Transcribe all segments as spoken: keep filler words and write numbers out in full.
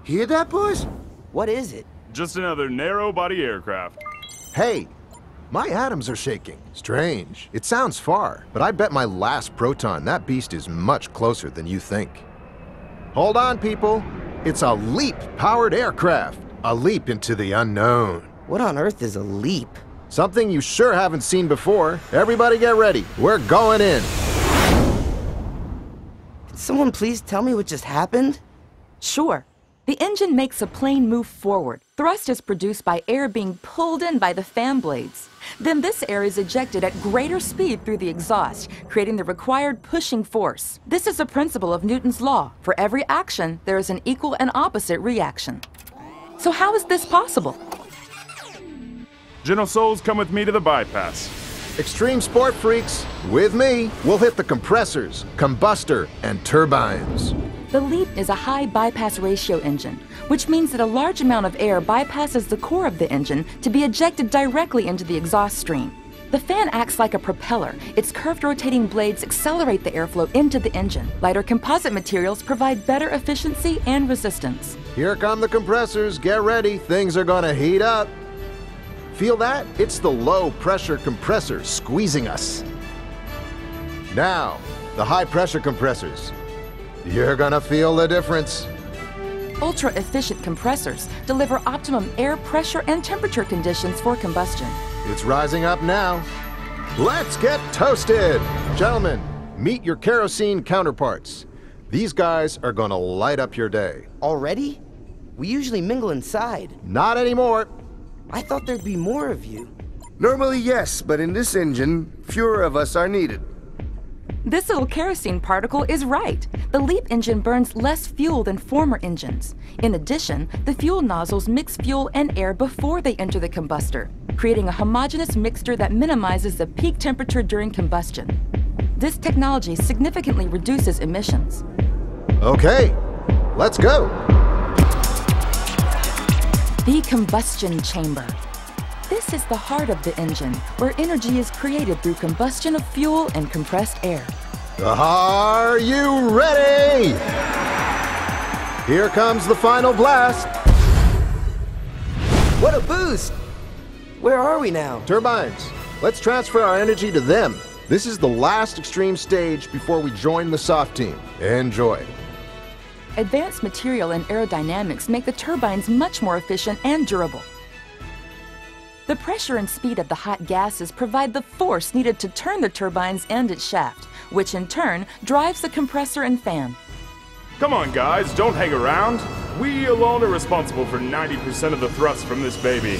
Hear that, boys? What is it? Just another narrow-body aircraft. Hey, my atoms are shaking. Strange. It sounds far, but I bet my last proton that beast is much closer than you think. Hold on, people. It's a LEAP-powered aircraft. A leap into the unknown. What on earth is a leap? Something you sure haven't seen before. Everybody get ready. We're going in. Can someone please tell me what just happened? Sure. The engine makes a plane move forward. Thrust is produced by air being pulled in by the fan blades. Then this air is ejected at greater speed through the exhaust, creating the required pushing force. This is a principle of Newton's law. For every action, there is an equal and opposite reaction. So how is this possible? Gentle souls, come with me to the bypass. Extreme sport freaks, with me, we'll hit the compressors, combustor, and turbines. The LEAP is a high bypass ratio engine, which means that a large amount of air bypasses the core of the engine to be ejected directly into the exhaust stream. The fan acts like a propeller. Its curved rotating blades accelerate the airflow into the engine. Lighter composite materials provide better efficiency and resistance. Here come the compressors. Get ready. Things are gonna heat up. Feel that? It's the low-pressure compressor squeezing us. Now, the high-pressure compressors. You're gonna feel the difference. Ultra-efficient compressors deliver optimum air pressure and temperature conditions for combustion. It's rising up now. Let's get toasted! Gentlemen, meet your kerosene counterparts. These guys are gonna light up your day. Already? We usually mingle inside. Not anymore. I thought there'd be more of you. Normally, yes, but in this engine, fewer of us are needed. This little kerosene particle is right. The LEAP engine burns less fuel than former engines. In addition, the fuel nozzles mix fuel and air before they enter the combustor, creating a homogeneous mixture that minimizes the peak temperature during combustion. This technology significantly reduces emissions. Okay, let's go. The combustion chamber. This is the heart of the engine, where energy is created through combustion of fuel and compressed air. Are you ready? Here comes the final blast. What a boost! Where are we now? Turbines, let's transfer our energy to them. This is the last extreme stage before we join the soft team. Enjoy. Advanced material and aerodynamics make the turbines much more efficient and durable. The pressure and speed of the hot gases provide the force needed to turn the turbines and its shaft, which in turn drives the compressor and fan. Come on, guys, don't hang around. We alone are responsible for ninety percent of the thrust from this baby.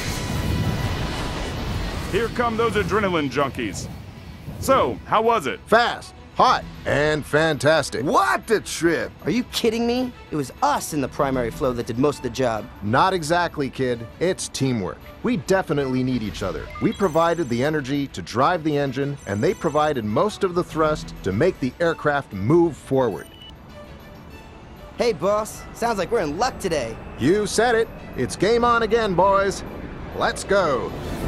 Here come those adrenaline junkies. So, how was it? Fast, hot, and fantastic. What a trip! Are you kidding me? It was us in the primary flow that did most of the job. Not exactly, kid. It's teamwork. We definitely need each other. We provided the energy to drive the engine, and they provided most of the thrust to make the aircraft move forward. Hey, boss. Sounds like we're in luck today. You said it. It's game on again, boys. Let's go.